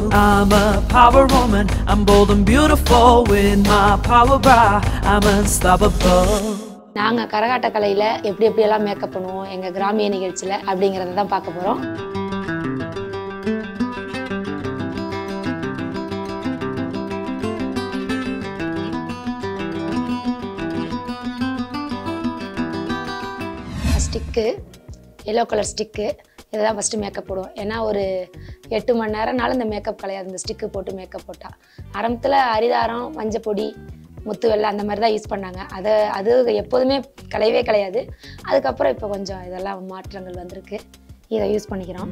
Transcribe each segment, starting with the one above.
I'm a power woman, I'm bold and beautiful. With my power bra, I'm unstoppable. நாங்க கரகாட்ட கலையில எப்படி எல்லாம் makeup பண்ணுவோம் எங்க கிராமிய நிகழ்ச்சியில அப்படிங்கறத தான் பார்க்க போறோம். ஸ்டிக்கு yellow கலர் ஸ்டிக்கு இதெல்லாம் ஃபர்ஸ்ட் மேக்கப் போடுவோம். ஏன்னா ஒரு 8 மணி நேரம்னால இந்த மேக்கப் கலையாது. இந்த ஸ்டிக்கு போட்டு மேக்கப் போட்டா ஆரம்பத்தில் அரிதாரம் மஞ்சள் பொடி முத்து வெள்ளை அந்த மாதிரி தான் யூஸ் பண்ணாங்க. அது எப்போதுமே கலையவே கிடையாது. அதுக்கப்புறம் இப்போ கொஞ்சம் இதெல்லாம் மாற்றங்கள் வந்திருக்கு. இதை யூஸ் பண்ணிக்கிறோம்.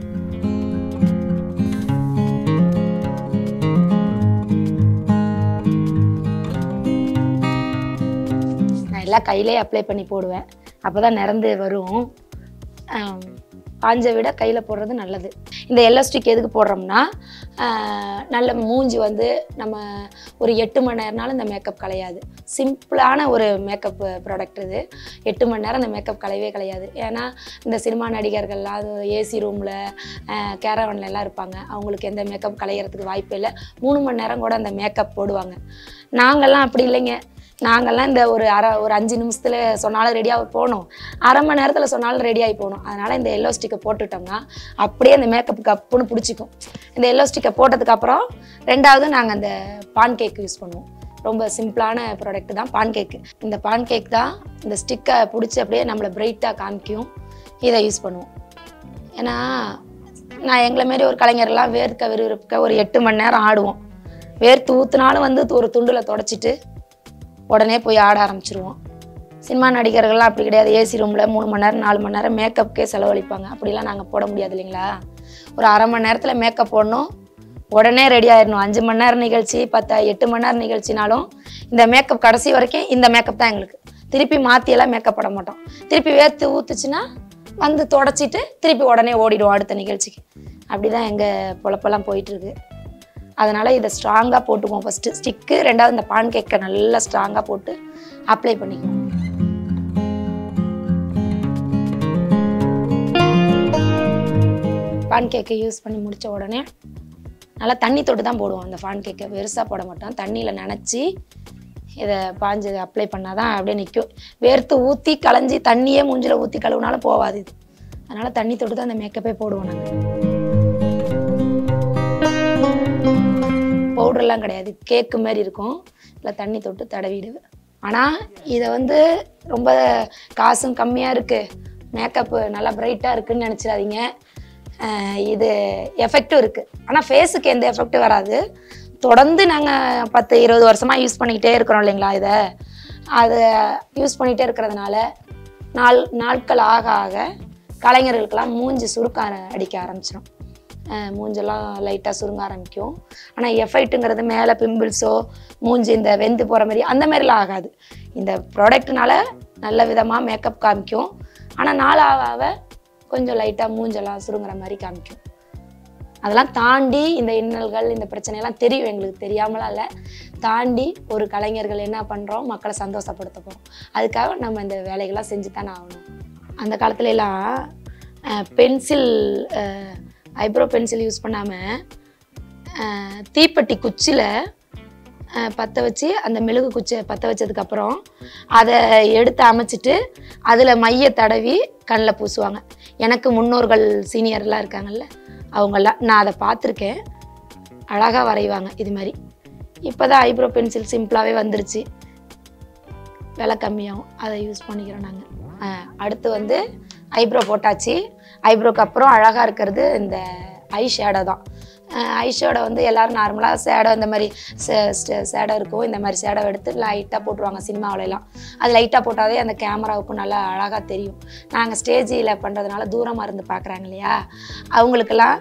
நான் எல்லாம் கையிலே அப்ளை பண்ணி போடுவேன். அப்போ தான் நிறந்து வரும். பாஞ்சை விட கையில் போடுறது நல்லது. இந்த எல்லோ ஸ்டிக் எதுக்கு போடுறோம்னா நல்ல மூஞ்சி வந்து நம்ம ஒரு 8 மணி நேரம்னாலும் இந்த மேக்கப் கலையாது. சிம்பிளான ஒரு மேக்கப் ப்ராடக்ட் இது. 8 மணி நேரம் இந்த மேக்கப் கலையவே கலையாது. ஏன்னா இந்த சினிமா நடிகர்கள்லாம் அது ஏசி ரூமில் கேரவன்ல எல்லாம் இருப்பாங்க. அவங்களுக்கு எந்த மேக்கப் கலையிறதுக்கு வாய்ப்பே இல்லை. 3 மணி நேரம் கூட அந்த மேக்கப் போடுவாங்க. நாங்கள்லாம் அப்படி இல்லைங்க. நாங்கள்லாம் இந்த ஒரு 5 நிமிஷத்தில் சொன்னாலும் ரெடியாக போகணும், அரை மணி நேரத்தில் சொன்னாலும் ரெடியாகி போகணும். அதனால் இந்த எல்லோ ஸ்டிக்கை போட்டுட்டோம்னா அப்படியே அந்த மேக்கப்புக்கு அப்புன்னு பிடிச்சிக்கும். இந்த எல்லோ ஸ்டிக்கை போட்டதுக்கப்புறம் ரெண்டாவது நாங்கள் அந்த பான் கேக் யூஸ் பண்ணுவோம். ரொம்ப சிம்பிளான ப்ராடக்ட் தான் பான் கேக்கு. இந்த பான் கேக் தான் இந்த ஸ்டிக்கை பிடிச்சி அப்படியே நம்மளை பிரைட்டாக காமிக்கும். இதை யூஸ் பண்ணுவோம். ஏன்னா நான் எங்களை மாரி ஒரு கலைஞர்லாம் வேர்க்க விறுவிறுக்க ஒரு 8 மணி நேரம் ஆடுவோம். வேர்த்து ஊற்றுனாலும் வந்து ஒரு துண்டில் தொடச்சிட்டு உடனே போய் ஆட ஆரம்பிச்சிருவோம். சினிமா நடிகர்கள்லாம் அப்படி கிடையாது. ஏசி ரூமில் 3 மணி நேரம் 4 மணி நேரம் மேக்கப்புக்கே செலவழிப்பாங்க. அப்படிலாம் நாங்கள் போட முடியாது இல்லைங்களா. ஒரு அரை மணி நேரத்தில் மேக்கப் போடணும், உடனே ரெடி ஆயிடணும். 5 மணி நேரம் நிகழ்ச்சி 8 மணி நேரம் நிகழ்ச்சினாலும் இந்த மேக்கப் கடைசி வரைக்கும் இந்த மேக்கப் தான் எங்களுக்கு. திருப்பி மாற்றியெல்லாம் மேக்கப் போட மாட்டோம். திருப்பி வேர்த்து ஊற்றுச்சுன்னா வந்து தொடச்சிட்டு திருப்பி உடனே ஓடிடுவோம் அடுத்த நிகழ்ச்சிக்கு. அப்படி தான் எங்கள் பொழப்பெல்லாம் போயிட்டுருக்கு. அதனால் இதை ஸ்ட்ராங்காக போட்டுக்குவோம். ஃபஸ்ட்டு ஸ்டிக்கு, ரெண்டாவது இந்த பான் கேக்கை நல்லா ஸ்ட்ராங்காக போட்டு அப்ளை பண்ணிக்குவோம். பான் கேக்கை யூஸ் பண்ணி முடித்த உடனே நல்லா தண்ணி தொட்டு தான் போடுவோம். அந்த பான் கேக்கை பெருசாக போட மாட்டோம். தண்ணியில் நனைச்சி இதை பாஞ்சு அப்ளை பண்ணால் தான் அப்படியே நிற்கும். வேர்த்து ஊற்றி களைஞ்சி தண்ணியே மூஞ்சில் ஊற்றி கழுவுனாலும் போகாது இது. அதனால் தண்ணி தொட்டு தான் அந்த மேக்கப்பே போடுவோம் நாங்கள். பவுடர்லாம் கிடையாது, கேக்கு மாதிரி இருக்கும். இல்லை தண்ணி தொட்டு தடவிடுவேன். ஆனால் இதை வந்து ரொம்ப காசும் கம்மியாக இருக்குது, மேக்கப்பு நல்லா பிரைட்டாக இருக்குதுன்னு நினச்சிடாதீங்க. இது எஃபெக்டும் இருக்குது. ஆனால் ஃபேஸுக்கு எந்த எஃபெக்டும் வராது. தொடர்ந்து நாங்கள் 10-20 வருஷமாக யூஸ் பண்ணிக்கிட்டே இருக்கிறோம் இல்லைங்களா. அதை யூஸ் பண்ணிகிட்டே இருக்கிறதுனால நாட்கள் ஆக ஆக கலைஞர்களுக்கெல்லாம் மூஞ்சி சுருக்க அடிக்க ஆரம்பிச்சிடும். மூஞ்செல்லாம் லைட்டாக சுருங்க ஆரம்பிக்கும். ஆனால் எஃபெக்ட்டுங்கிறது மேலே பிம்பிள்ஸோ மூஞ்சி இந்த வெந்து போகிற மாதிரி அந்த மாதிரிலாம் ஆகாது. இந்த ப்ராடக்ட்னால நல்ல விதமாக மேக்கப் காமிக்கும். ஆனால் நாளாக கொஞ்சம் லைட்டாக மூஞ்செல்லாம் சுருங்குற மாதிரி காமிக்கும். அதெல்லாம் தாண்டி இந்த இன்னல்கள் இந்த பிரச்சனையெல்லாம் தெரியும் எங்களுக்கு, தெரியாமலாம் இல்லை. தாண்டி ஒரு கலைஞர்கள் என்ன பண்ணுறோம், மக்களை சந்தோஷப்படுத்த போகிறோம். அதுக்காக நம்ம இந்த வேலைகள்லாம் செஞ்சு தானே ஆகணும். அந்த காலத்துலலாம் பென்சில் ஐப்ரோ பென்சில் யூஸ் பண்ணாமல் தீப்பெட்டி குச்சியில் பற்ற வச்சு அந்த மெழுகு குச்சியை பற்ற வச்சதுக்கப்புறம் அதை எடுத்து அமைச்சிட்டு அதில் மைய தடவி கண்ணில் பூசுவாங்க. எனக்கு முன்னோர்கள் சீனியர்லாம் இருக்காங்கல்ல, அவங்கெல்லாம் நான் அதை பார்த்துருக்கேன். அழகாக வரைவாங்க இது மாதிரி. இப்போ தான் ஐப்ரோ பென்சில் சிம்பிளாகவே வந்துருச்சு, விலை கம்மியாகும். அதை யூஸ் பண்ணிக்கிறோம் நாங்கள். அடுத்து வந்து ஐப்ரோ போட்டாச்சு. ஐப்ரோக்கு அப்புறம் அழகாக இருக்கிறது இந்த ஐ ஷேடோ தான். ஐ ஷேடோ வந்து எல்லோரும் நார்மலாக ஷேடோ இந்த மாதிரி ஷேடோ இருக்கும். இந்த மாதிரி ஷேடோ எடுத்து லைட்டாக போட்டுருவாங்க சினிமாவிலலாம். அது லைட்டாக போட்டாலே அந்த கேமராவுக்கும் நல்லா அழகாக தெரியும். நாங்கள் ஸ்டேஜில் பண்ணுறதுனால தூரமாக இருந்து பார்க்குறாங்க இல்லையா, அவங்களுக்கெல்லாம்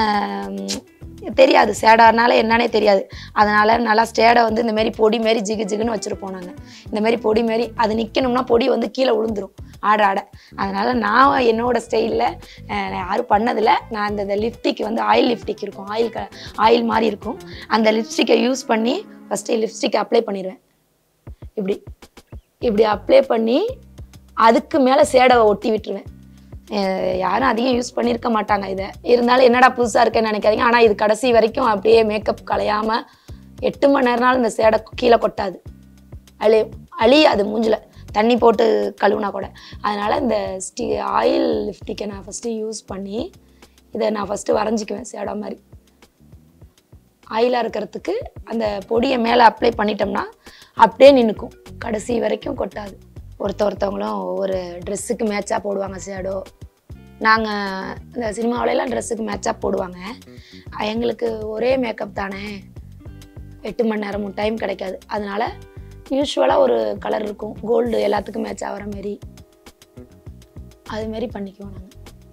தெரியாது, ஷேடோனால என்னன்னே தெரியாது. அதனால் நல்லா ஷேடோ வந்து இந்த மாதிரி பொடி மாரி ஜிகு ஜிகுன்னு வச்சுருப்போம் நாங்கள். இந்த மாதிரி பொடி மாரி அது நிற்கணும்னா பொடி வந்து கீழே விழுந்துடும் ஆட ஆட. அதனால் நான் என்னோடய ஸ்டைலில் யாரும் பண்ணதில்லை. நான் இந்த லிப்ஸ்டிக் வந்து ஆயில் லிப்ஸ்டிக் இருக்கும், ஆயில் மாதிரி இருக்கும். அந்த லிப்ஸ்டிக்கை யூஸ் பண்ணி ஃபஸ்ட்டு லிப்ஸ்டிக்கை அப்ளை பண்ணிடுவேன். இப்படி அப்ளை பண்ணி அதுக்கு மேலே ஷேடோவை ஒட்டி விட்டுருவேன். யாரும் அதிகம் யூஸ் பண்ணியிருக்க மாட்டாங்க இதை. இருந்தாலும் என்னடா புதுசாக இருக்கேன்னு நினைக்காதீங்க. ஆனால் இது கடைசி வரைக்கும் அப்படியே மேக்கப் கலையாமல் 8 மணி நேரம்னாலும் இந்த சேடை கீழே கொட்டாது, அழியாது மூஞ்சில் தண்ணி போட்டு கழுவுனா கூட. அதனால் இந்த ஆயில் லிப்டிக்கை நான் ஃபஸ்ட்டு யூஸ் பண்ணி இதை நான் ஃபஸ்ட்டு வரைஞ்சிக்குவேன். சேடை மாதிரி ஆயிலாக இருக்கிறதுக்கு அந்த பொடியை மேலே அப்ளை பண்ணிட்டோம்னா அப்படியே நின்றுக்கும், கடைசி வரைக்கும் கொட்டாது. ஒருத்தவங்களும் ஒவ்வொரு ட்ரெஸ்ஸுக்கு மேட்சாக போடுவாங்க ஷேடோ. நாங்கள் இந்த சினிமாவிலலாம் ட்ரெஸ்ஸுக்கு மேட்சாக போடுவாங்க. எங்களுக்கு ஒரே மேக்கப் தானே, 8 மணி நேரமும் டைம் கிடைக்காது. அதனால் யூஸ்வலாக ஒரு கலர் இருக்கும், கோல்டு எல்லாத்துக்கும் மேட்ச் ஆகிற மாரி, அதுமாரி பண்ணிக்குவோம் நாங்கள்.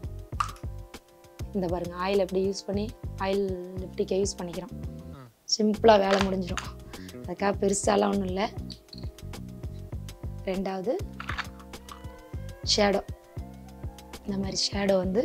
இந்த பாருங்கள், ஆயில் எப்படி யூஸ் பண்ணி ஆயில் லிப்டிக்கை யூஸ் பண்ணிக்கிறோம். சிம்பிளாக வேலை முடிஞ்சிடும். அதுக்காக பெருசாலாம் ஒன்றும் இல்லை. ரெண்டாவது ஷேடோ. இந்த மாதிரி ஷேடோ வந்து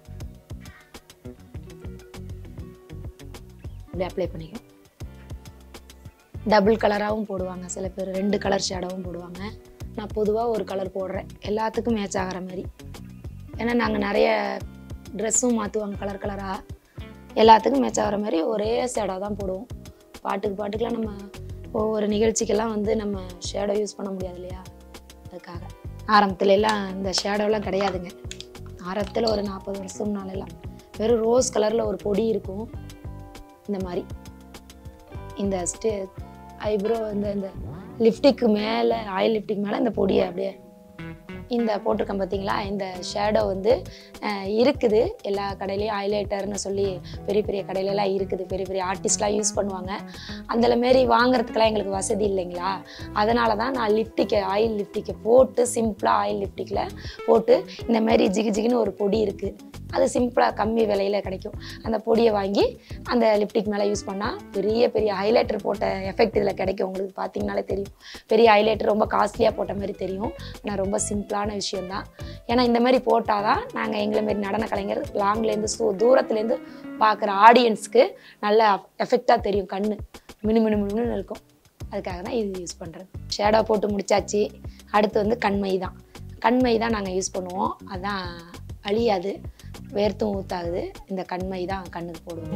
இப்படி அப்ளை பண்ணிக்கும். டபுள் கலராகவும் போடுவாங்க சில பேர், 2 கலர் ஷேடோவும் போடுவாங்க. நான் பொதுவாக ஒரு கலர் போடுறேன், எல்லாத்துக்கும் மேட்ச் ஆகிற மாதிரி. ஏன்னா நாங்கள் நிறைய ட்ரெஸ்ஸும் மாற்றுவாங்க கலர் கலராக, எல்லாத்துக்கும் மேட்ச் ஆகிற மாதிரி ஒரே ஷேடோ தான் போடுவோம். பாட்டுக்கெலாம் நம்ம ஒவ்வொரு நிகழ்ச்சிக்கெல்லாம் வந்து நம்ம ஷேடோ யூஸ் பண்ண முடியாது இல்லையா, அதுக்காக. ஆரம்பத்துலலாம் இந்த ஷேடோலாம் கிடையாதுங்க. ஆரம்பத்தில் ஒரு 40 வருஷம் முன்னாலெல்லாம் வெறும் ரோஸ் கலரில் ஒரு பொடி இருக்கும். இந்த மாதிரி இந்த ஐப்ரோ இந்த லிப்டிக்கு மேலே, ஆயில் லிப்டிக் மேலே இந்த பொடியை அப்படியே இந்த போட்டிருக்கேன் பார்த்தீங்களா. இந்த ஷேடோ வந்து இருக்குது எல்லா கடையிலையும், ஹைலைட்டர்னு சொல்லி பெரிய பெரிய கடையிலலாம் இருக்குது, பெரிய பெரிய ஆர்டிஸ்ட்லாம் யூஸ் பண்ணுவாங்க. அதில் மாரி வாங்குறதுக்கெலாம் எங்களுக்கு வசதி இல்லைங்களா, அதனால தான் நான் ஆயில் லிப்டிக்கை போட்டு சிம்பிளாக ஆயில் லிப்டிக்கில் போட்டு இந்த மாதிரி ஜிகுன்னு ஒரு பொடி இருக்குது, அது சிம்பிளாக கம்மி விலையில் கிடைக்கும். அந்த பொடியை வாங்கி அந்த லிப்டிக் மேலே யூஸ் பண்ணால் பெரிய பெரிய ஹைலைட்டர் போட்ட எஃபெக்ட் இதில் கிடைக்கும். உங்களுக்கு பார்த்தீங்கனாலே தெரியும், பெரிய ஹைலைட்டர் ரொம்ப காஸ்ட்லியாக போட்ட மாதிரி தெரியும். ஆனால் ரொம்ப சிம்பிளான விஷயந்தான். ஏன்னா இந்த மாதிரி போட்டால் தான் நாங்கள் எங்களை மாரி நடன கலைஞர் லாங்லேருந்து தூரத்துலேருந்து பார்க்குற ஆடியன்ஸ்க்கு நல்ல எஃபெக்டாக தெரியும், கண்ணு மினு இருக்கும். அதுக்காக தான் இது யூஸ் பண்ணுறது. ஷேடோ போட்டு முடிச்சாச்சு. அடுத்து வந்து கண்மை தான் நாங்கள் யூஸ் பண்ணுவோம். அதான் அழியாது, வேர்த்தும் ஊத்தாகுது. இந்த கண்மை தான் கண்ணுக்கு போடுவோம்.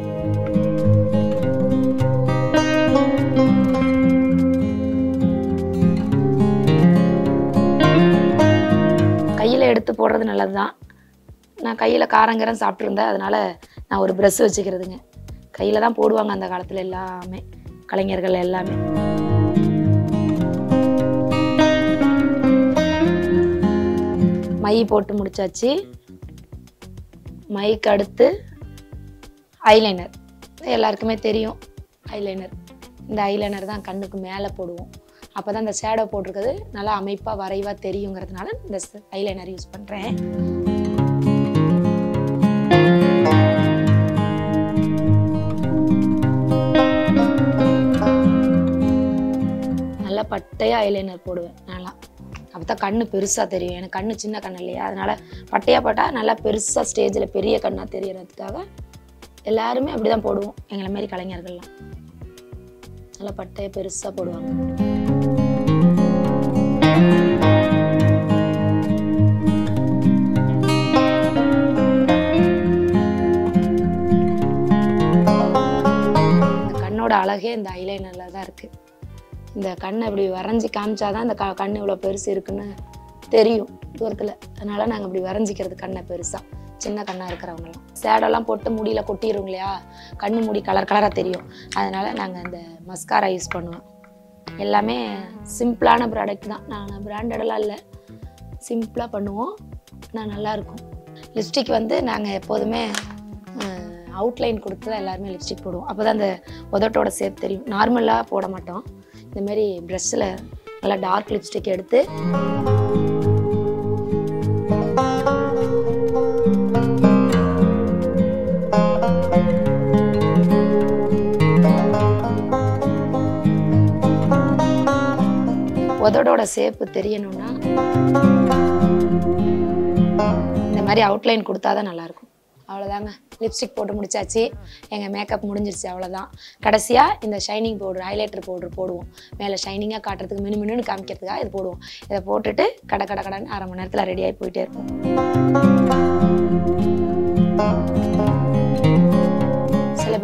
கையில் எடுத்து போடுறது நல்லது தான். நான் கையில் காரங்கரம் சாப்பிட்ருந்தேன், அதனால் நான் ஒரு ப்ரெஷ் வச்சுக்கிறதுங்க. கையில் தான் போடுவாங்க அந்த காலத்தில் எல்லாமே, கலைஞர்கள் எல்லாமே. மை போட்டு முடிச்சாச்சு. மைக்கு அடுத்து ஐலைனர். எல்லாருக்குமே தெரியும் ஐலைனர். இந்த ஐலைனர் தான் கண்ணுக்கு மேலே போடுவோம். அப்போ தான் இந்த ஷேடோ போட்டிருக்கிறது நல்லா அமைப்பாக வரைவாக தெரியுங்கிறதுனால இந்த ஐலைனர் யூஸ் பண்ணுறேன். நல்லா பட்டையாக ஐலைனர் போடுவேன் நல்லா. அப்போ தான் கண்ணு பெருசாக தெரியும். எனக்கு கண்ணு சின்ன கண்ணு இல்லையா, அதனால் பட்டையாக போட்டால் நல்லா பெருசாக ஸ்டேஜில் பெரிய கண்ணாக தெரியறதுக்காக எல்லாருமே அப்படி தான் போடுவோம். எங்களை மாரி கலைஞர்கள்லாம் நல்லா பட்டையை பெருசாக போடுவாங்க. இந்த கண்ணோட அழகே இந்த ஐலைனரில் தான் இருக்குது. இந்த கண்ணை இப்படி வரைஞ்சி காமிச்சாதான் இந்த கண் இவ்வளோ பெருசு இருக்குன்னு தெரியும் தூரத்தில். அதனால் நாங்கள் இப்படி வரைஞ்சிக்கிறது கண்ணை பெருசாக, சின்ன கண்ணாக இருக்கிறவங்களாம். சேடெல்லாம் போட்டு முடியில் கொட்டிடும் இல்லையா, கண்ணு முடி கலராக தெரியும். அதனால் நாங்கள் இந்த மஸ்காரா யூஸ் பண்ணுவோம். எல்லாமே சிம்பிளான ப்ராடக்ட் தான், நான் பிராண்டடெல்லாம் இல்லை, சிம்பிளாக பண்ணுவோம். நான் நல்லாயிருக்கும். லிப்ஸ்டிக் வந்து நாங்கள் எப்போதுமே அவுட்லைன் கொடுத்து தான் எல்லாருமே லிப்ஸ்டிக் போடுவோம். அப்போ தான் அந்த உதட்டோட ஷேப் தெரியும். நார்மலாக போட மாட்டோம். இந்த மாதிரி ப்ரஷ்ஷில் நல்லா டார்க் லிப்ஸ்டிக் எடுத்து உதடோட ஷேப்பு தெரியணும்னா இந்த மாதிரி அவுட்லைன் கொடுத்தா தான் நல்லாயிருக்கும். அவ்வளோதாங்க, லிப்ஸ்டிக் போட்டு முடிச்சாச்சு. எங்கள் மேக்கப் முடிஞ்சிருச்சு, அவ்வளோதான். கடைசியாக இந்த ஷைனிங் பவுடர், ஹைலைட்டர் பவுடர் போடுவோம். மேலே ஷைனிங்காக காட்டுறதுக்கு மினுன்னு காமிக்கிறதுக்காக இது போடுவோம். இதை போட்டுட்டு கடன்னு 1/2 மணி நேரத்தில் ரெடியாகி போயிட்டே இருக்கும்.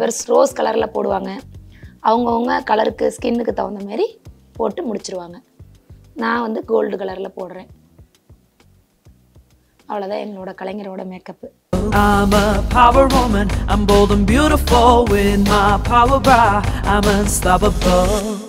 பேர் ரோஸ் கலரில் போடுவாங்க. அவங்கவுங்க கலருக்கு ஸ்கின்னுக்கு தகுந்த மாதிரி போட்டு முடிச்சிருவாங்க. நான் வந்து கோல்டு கலரில் போடுறேன். அவ்வளோதான் எங்களோட கலைஞரோட makeup. I'm a power woman, I'm bold and beautiful with my power bra, I'm unstoppable.